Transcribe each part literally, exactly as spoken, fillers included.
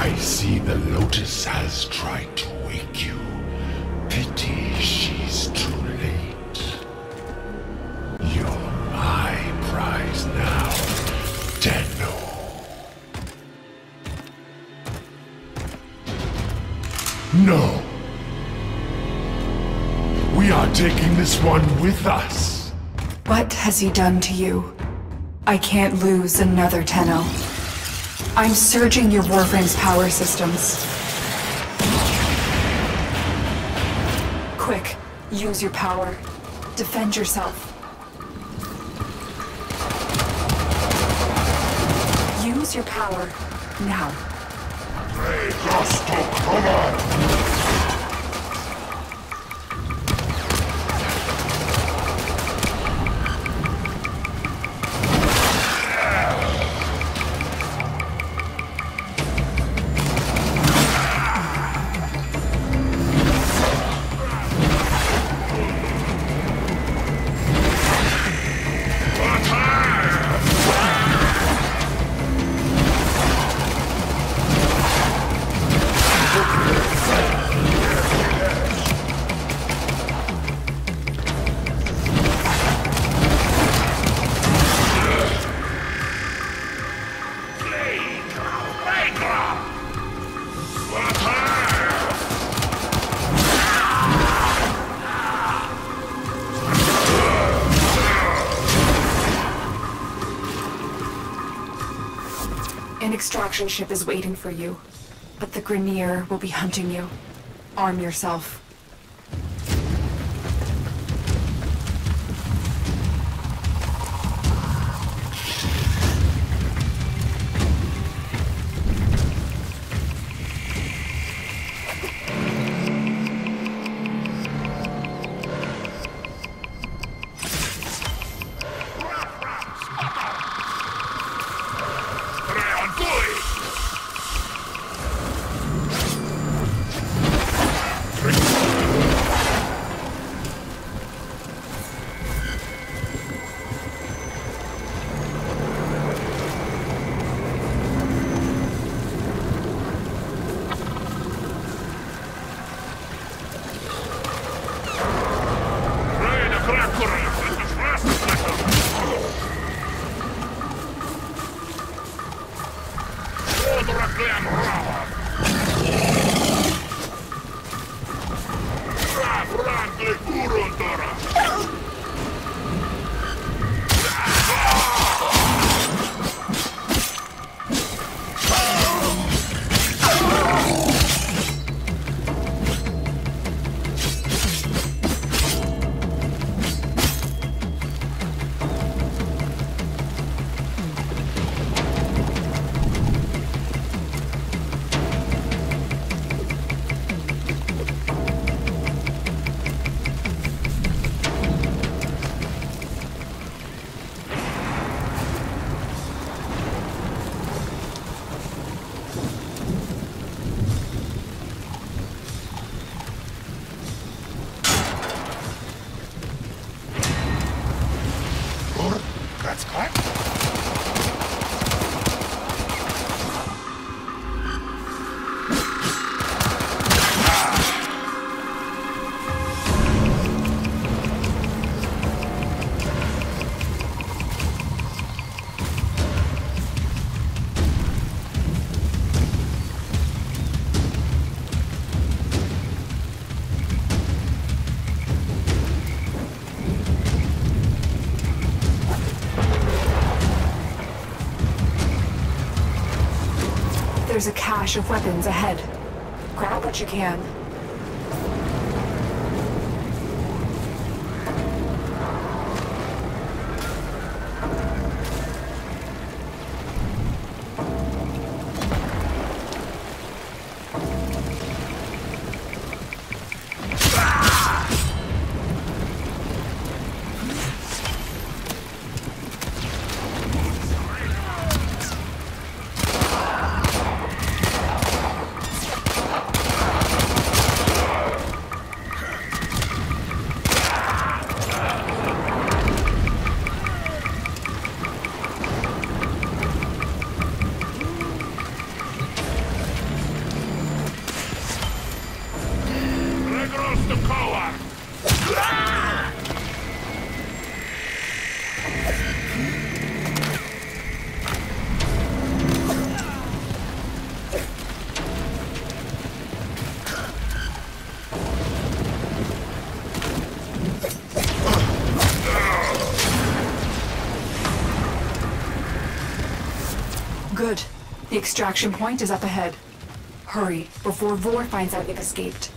I see the Lotus has tried to wake you. Pity she's too late. You're my prize now, Tenno. No! We are taking this one with us. What has he done to you? I can't lose another Tenno. I'm surging your Warframe's power systems. Quick, use your power. Defend yourself. Use your power, now. Hey, Gusto, come on! An extraction ship is waiting for you, but the Grineer will be hunting you. Arm yourself. There's a cache of weapons ahead. Grab what you can. The extraction point is up ahead. Hurry, before Vor finds out you've escaped.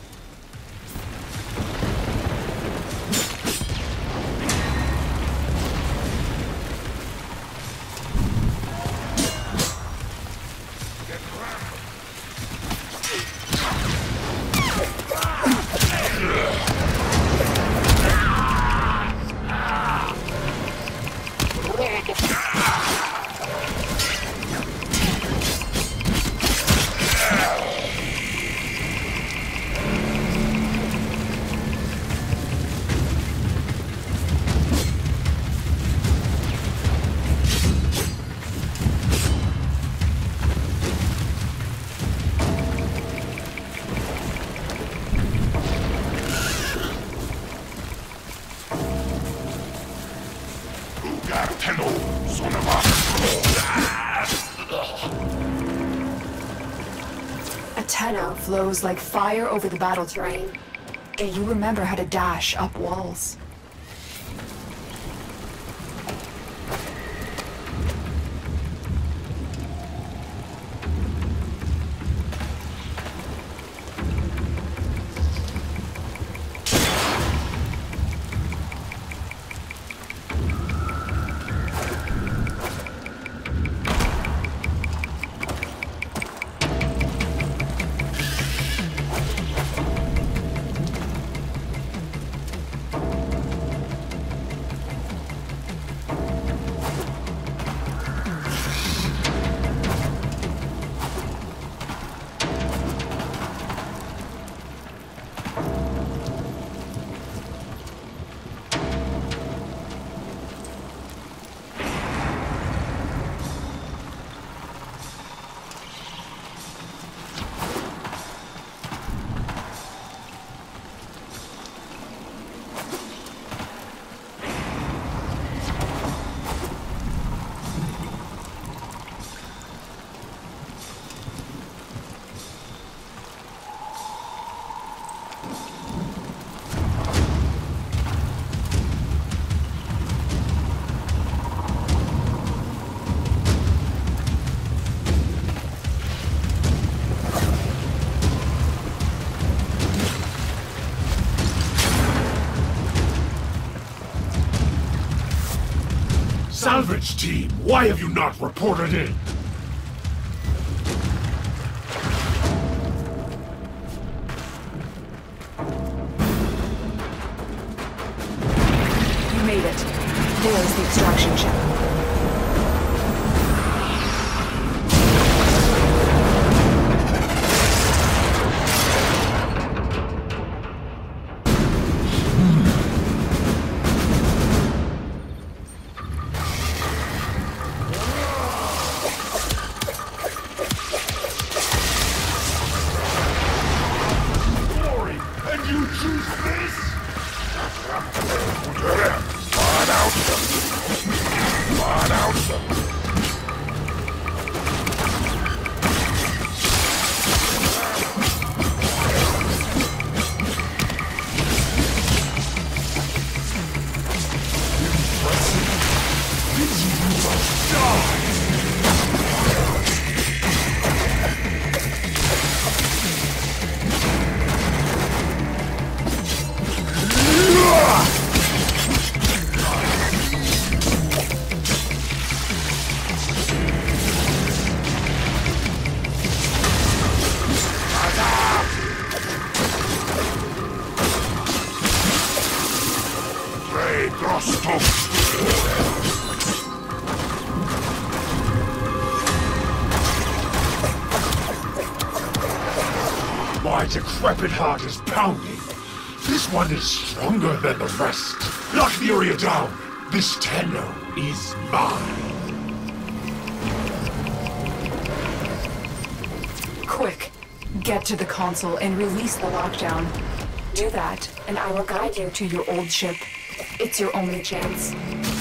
A Tenno flows like fire over the battle terrain. Do you remember how to dash up walls? Salvage team, why have you not reported in? You made it. There's the extraction ship. My decrepit heart is pounding. This one is stronger than the rest. Knock Furia down. This Tenno is mine. Quick, get to the console and release the lockdown. Do that, and I will guide you to your old ship. It's your only chance.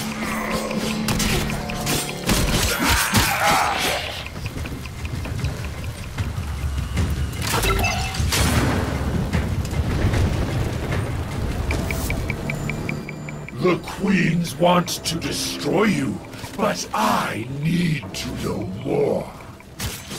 The Queens want to destroy you, but I need to know more.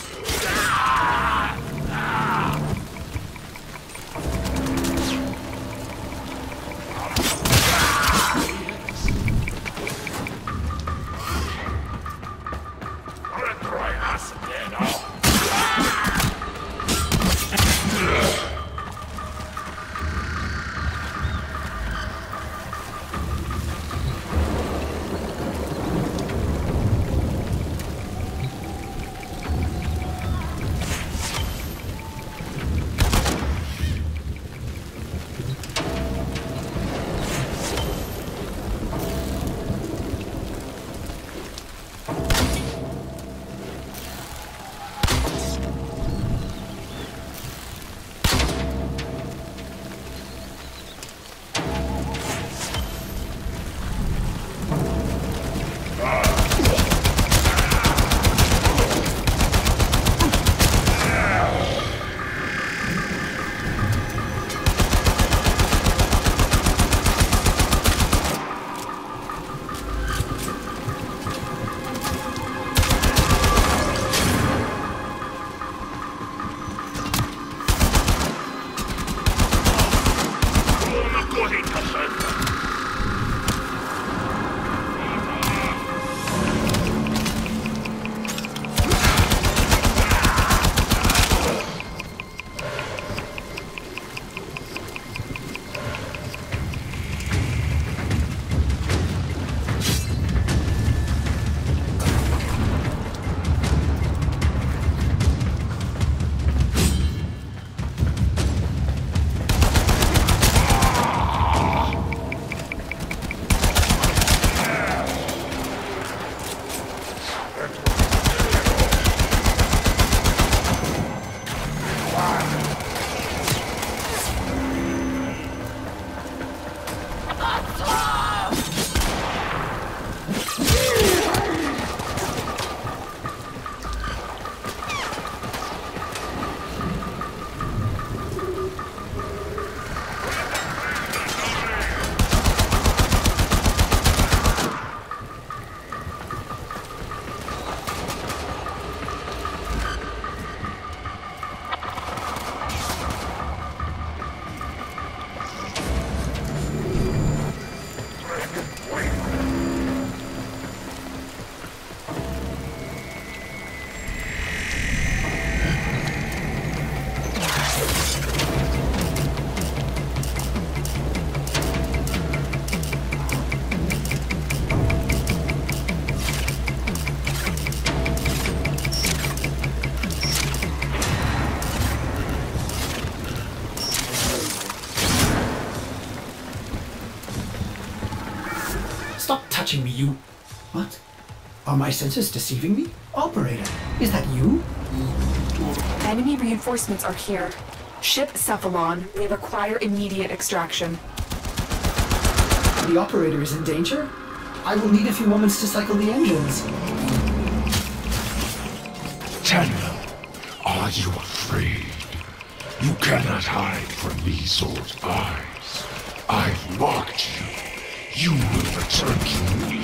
touching me, you... What? Are my senses deceiving me? Operator, is that you? Enemy reinforcements are here. Ship Cephalon. We require immediate extraction. The operator is in danger? I will need a few moments to cycle the engines. Tenno, are you afraid? You cannot hide from these old eyes. I've marked you. You will return to me.